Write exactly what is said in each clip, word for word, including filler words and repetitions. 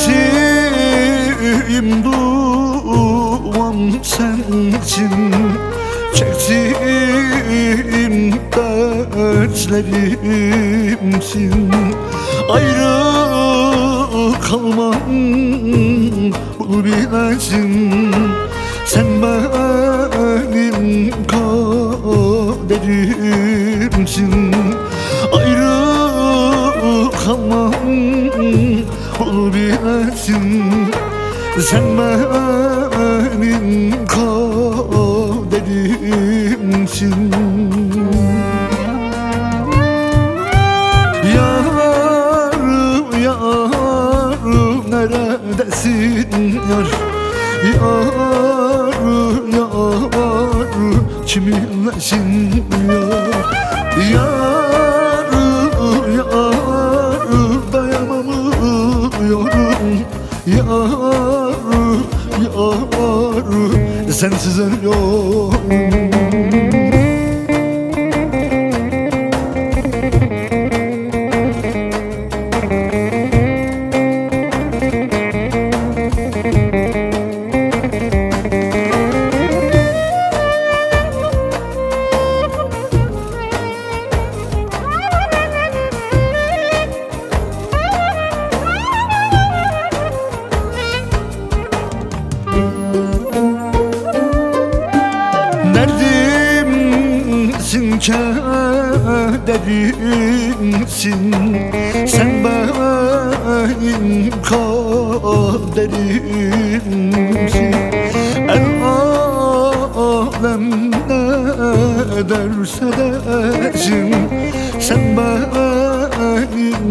Ettiğim duam sensin, çektiğim dertlerimsin. Ayrı kalmam bunu bilesin. Sen benim kaderimsin. Ayrı kalmam bunu bilesin. Sen benim kaderimsin. Yarım yarım neredesin yar? Yarım yarım kiminlesin yar? Yarım yarım dayanamıyorum. Yarım yarım sensiz ölüyorum. Neredimsin, kederimsin. Sen benim kaderimsin. El alem ne derse desin, sen benim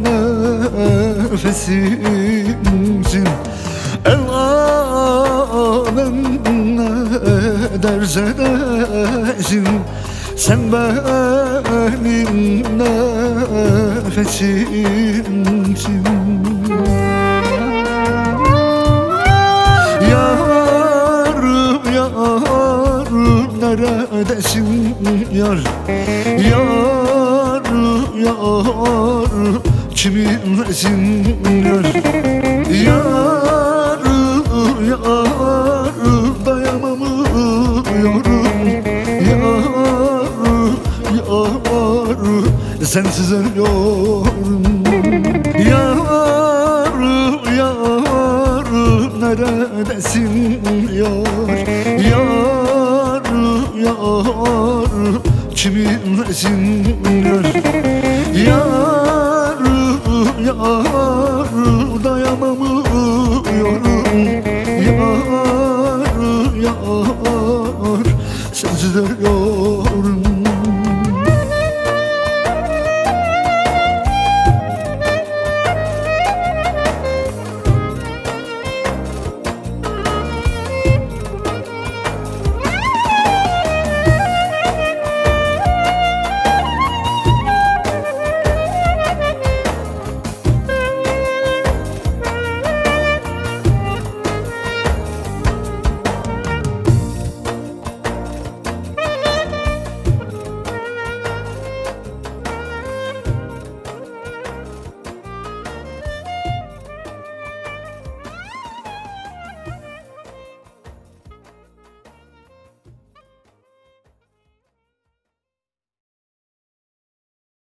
nefesimsin. El alem ne derse desin, sen benim nefesimsin. Yarım yarım neredesin yar? Yarım yarım kiminlesin yar? Yarım yarım dayanamıyorum. Yarım yarım sensiz ölüyorum. Yarım yarım neredesin yar? Yarım yarım kiminlesin yar? Yarım yarım dayanamıyorum.